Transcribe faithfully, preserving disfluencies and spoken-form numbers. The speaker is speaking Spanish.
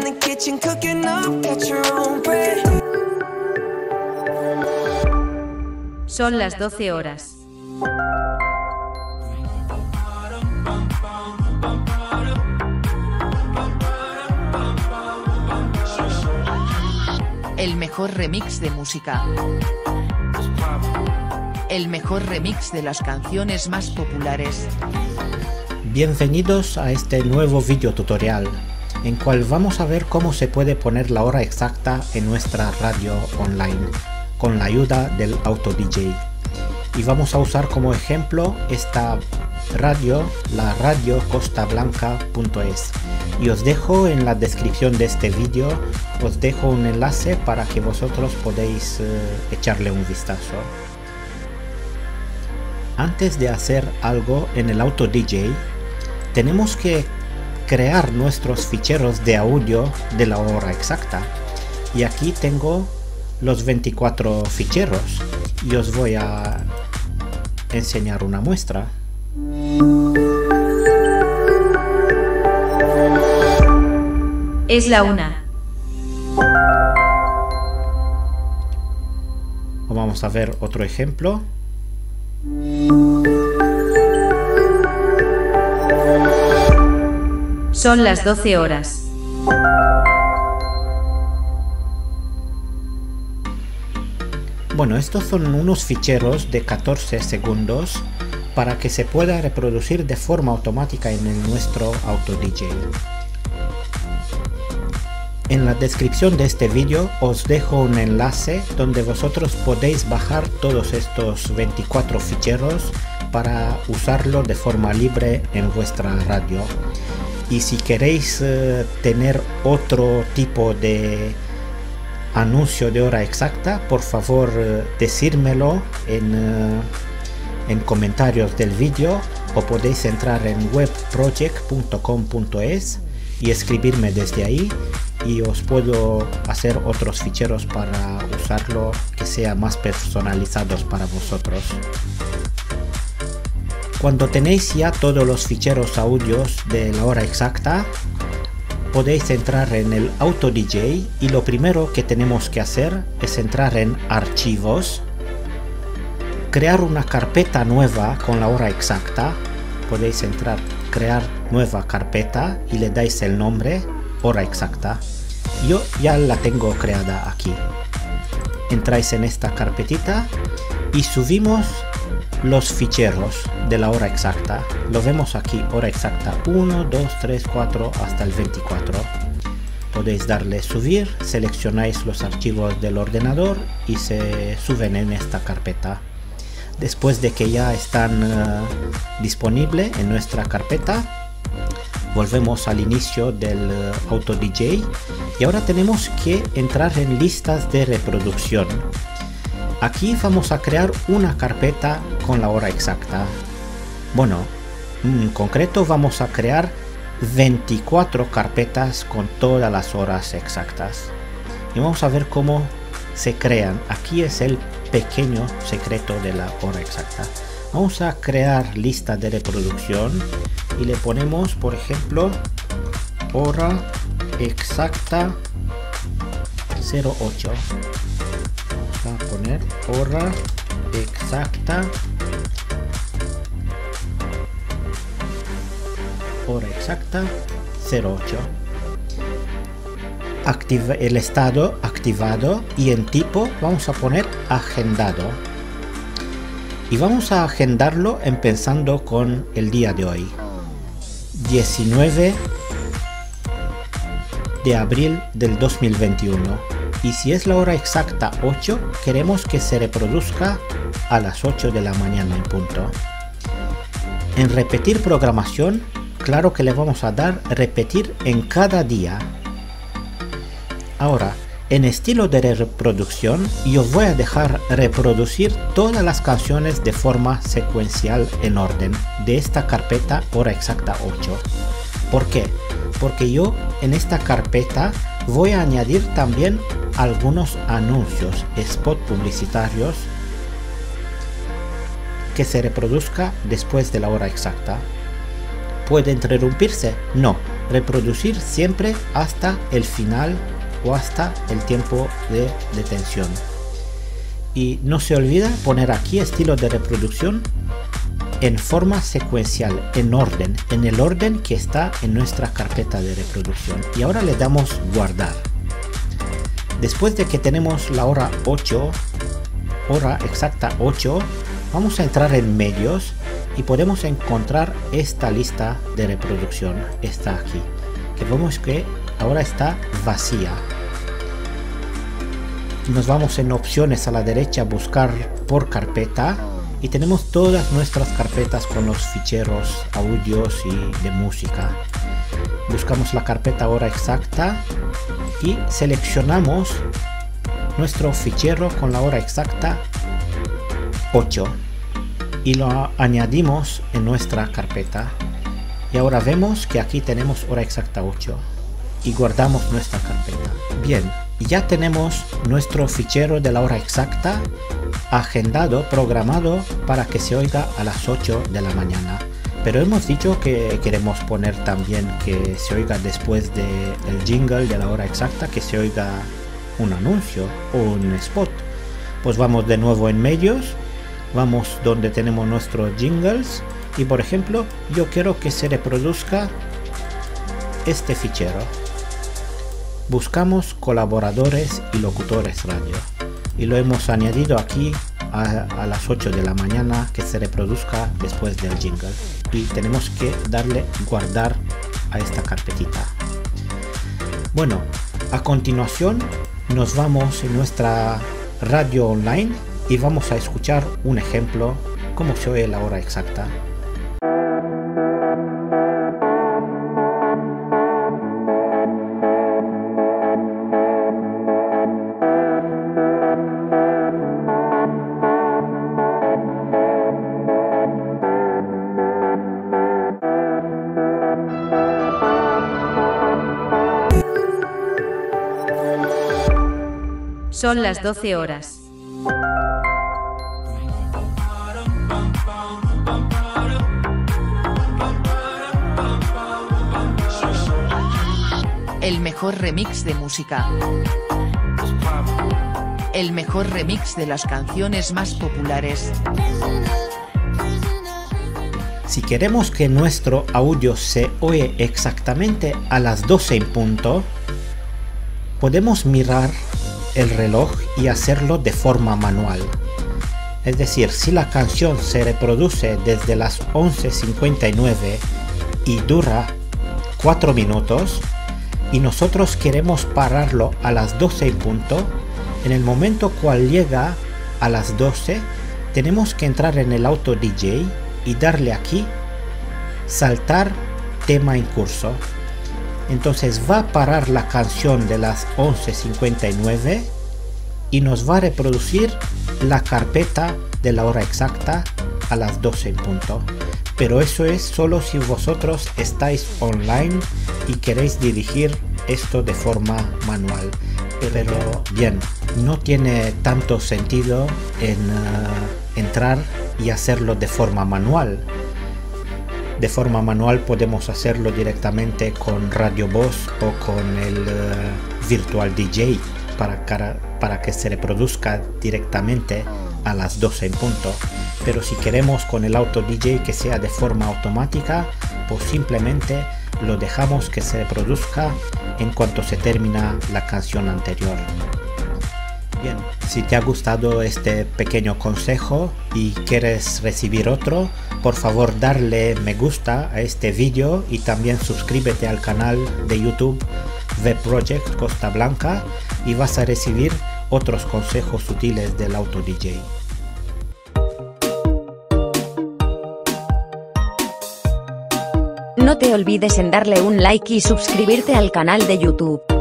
the kitchen cooking up, get your own bread. Son las doce horas. El mejor remix de música. El mejor remix de las canciones más populares. Bienvenidos a este nuevo video tutorial, en cual vamos a ver cómo se puede poner la hora exacta en nuestra radio online, con la ayuda del Auto D J. Y vamos a usar como ejemplo esta radio, la radio costa blanca punto es. Y os dejo en la descripción de este vídeo, os dejo un enlace para que vosotros podáis eh, echarle un vistazo. Antes de hacer algo en el Auto D J, tenemos que crear nuestros ficheros de audio de la hora exacta. Y aquí tengo los veinticuatro ficheros y os voy a enseñar una muestra. Es la una. Vamos a ver otro ejemplo. Son las doce horas. Bueno, estos son unos ficheros de catorce segundos para que se pueda reproducir de forma automática en el nuestro Auto D J. En la descripción de este vídeo os dejo un enlace donde vosotros podéis bajar todos estos veinticuatro ficheros para usarlo de forma libre en vuestra radio. Y si queréis uh, tener otro tipo de anuncio de hora exacta, por favor uh, decírmelo en, uh, en comentarios del vídeo, o podéis entrar en web project punto com punto es y escribirme desde ahí, y os puedo hacer otros ficheros para usarlo que sean más personalizados para vosotros. Cuando tenéis ya todos los ficheros audios de la hora exacta, podéis entrar en el Auto D J y lo primero que tenemos que hacer es entrar en archivos, crear una carpeta nueva con la hora exacta. Podéis entrar, crear nueva carpeta y le dais el nombre hora exacta. Yo ya la tengo creada aquí. Entráis en esta carpetita y subimos los ficheros de la hora exacta. Lo vemos aquí, hora exacta uno, dos, tres, cuatro hasta el veinticuatro. Podéis darle subir, seleccionáis los archivos del ordenador y se suben en esta carpeta. Después de que ya están uh, disponibles en nuestra carpeta, volvemos al inicio del uh, Auto D J y ahora tenemos que entrar en listas de reproducción. Aquí vamos a crear una carpeta con la hora exacta. Bueno, en concreto vamos a crear veinticuatro carpetas con todas las horas exactas. Y vamos a ver cómo se crean. Aquí es el pequeño secreto de la hora exacta. Vamos a crear lista de reproducción y le ponemos, por ejemplo, hora exacta cero ocho. Vamos a poner hora exacta hora exacta cero ocho. Activa el estado activado y en tipo vamos a poner agendado. Y vamos a agendarlo empezando con el día de hoy, diecinueve de abril del dos mil veintiuno. Y si es la hora exacta ocho, queremos que se reproduzca a las ocho de la mañana en punto. En repetir programación, claro que le vamos a dar repetir en cada día. Ahora, en estilo de reproducción, yo voy a dejar reproducir todas las canciones de forma secuencial en orden de esta carpeta hora exacta ocho. ¿Por qué? Porque yo en esta carpeta voy a añadir también algunos anuncios, spot publicitarios que se reproduzca después de la hora exacta. ¿Puede interrumpirse? No, reproducir siempre hasta el final o hasta el tiempo de detención. Y no se olvida poner aquí estilo de reproducción en forma secuencial, en orden, en el orden que está en nuestra carpeta de reproducción. Y ahora le damos guardar. Después de que tenemos la hora ocho, hora exacta ocho, vamos a entrar en medios y podemos encontrar esta lista de reproducción. Está aquí, que vemos que ahora está vacía. Nos vamos en opciones a la derecha, buscar por carpeta, y tenemos todas nuestras carpetas con los ficheros, audios y de música. Buscamos la carpeta hora exacta y seleccionamos nuestro fichero con la hora exacta ocho y lo añadimos en nuestra carpeta. Y ahora vemos que aquí tenemos hora exacta ocho y guardamos nuestra carpeta. Bien, ya tenemos nuestro fichero de la hora exacta agendado, programado para que se oiga a las ocho de la mañana. Pero hemos dicho que queremos poner también que se oiga después del jingle de la hora exacta, que se oiga un anuncio o un spot. Pues vamos de nuevo en medios, vamos donde tenemos nuestros jingles y por ejemplo yo quiero que se reproduzca este fichero. Buscamos colaboradores y locutores radio y lo hemos añadido aquí a, a las ocho de la mañana, que se reproduzca después del jingle, y tenemos que darle guardar a esta carpetita. Bueno, a continuación nos vamos en nuestra radio online y vamos a escuchar un ejemplo cómo se oye la hora exacta. Son las doce horas. El mejor remix de música. El mejor remix de las canciones más populares. Si queremos que nuestro audio se oye exactamente a las doce en punto, podemos mirar el reloj y hacerlo de forma manual. Es decir, si la canción se reproduce desde las once cincuenta y nueve y dura cuatro minutos y nosotros queremos pararlo a las doce en punto, en el momento cual llega a las doce tenemos que entrar en el Auto D J y darle aquí saltar tema en curso. Entonces va a parar la canción de las once cincuenta y nueve y nos va a reproducir la carpeta de la hora exacta a las doce en punto. Pero eso es solo si vosotros estáis online y queréis dirigir esto de forma manual. Pero bien, no tiene tanto sentido en uh, entrar y hacerlo de forma manual. De forma manual podemos hacerlo directamente con Radio Voz o con el uh, Virtual D J para, para que se reproduzca directamente a las doce en punto. Pero si queremos con el Auto D J que sea de forma automática, pues simplemente lo dejamos que se reproduzca en cuanto se termina la canción anterior. Bien, si te ha gustado este pequeño consejo y quieres recibir otro, por favor darle me gusta a este vídeo y también suscríbete al canal de YouTube V Project Costa Blanca y vas a recibir otros consejos útiles del Auto D J. No te olvides en darle un like y suscribirte al canal de YouTube.